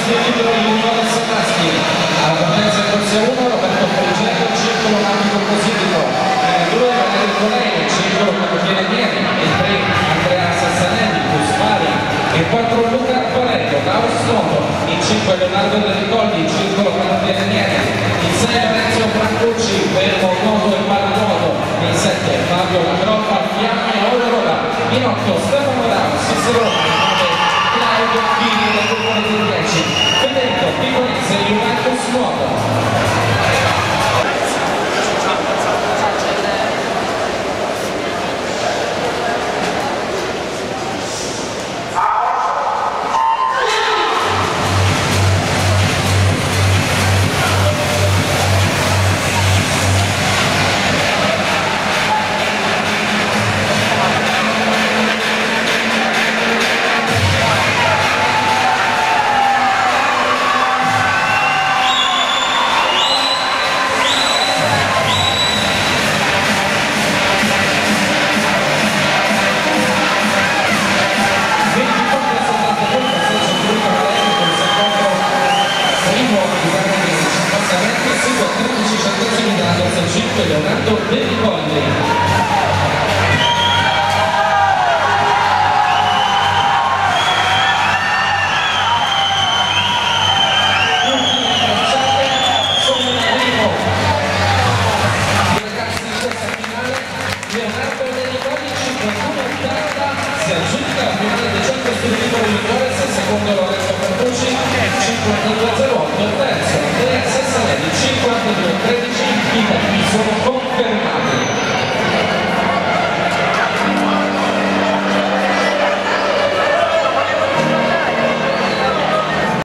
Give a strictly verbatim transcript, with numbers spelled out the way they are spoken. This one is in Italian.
libero di Nicola Sataschi, alla partenza in corsia uno Roberto Poligetto, circolo nautico Cositico, il due Valerio Colei, circolo Contiene Mieri, il tre Andrea Sassanelli, Cuspari, il quattro Luca Pareto, Laus Noto, il cinque Leonardo Del Ricolli, circolo Contiene Mieri, il sei Lorenzo Francucci, fermo nuoto e paranuoto, il sette Fabio Lagroppa, Fiamme Aurora, in otto Stefano Ramos, Cicerone, Claudio Fini del gruppo di dieci, Federico Piconese, Juventus Nuovo. Leonardo Del Ricolli. Ultime tracciate sono in arrivo. I ragazzi di questa finale, Leonardo Del Ricolli cinquantuno ottanta, si aggiunge alla finale dei cento stili liberi di Torres, secondo Lorenzo Carducci cinquantadue zero otto, terzo Andrea Sassanelli cinquantadue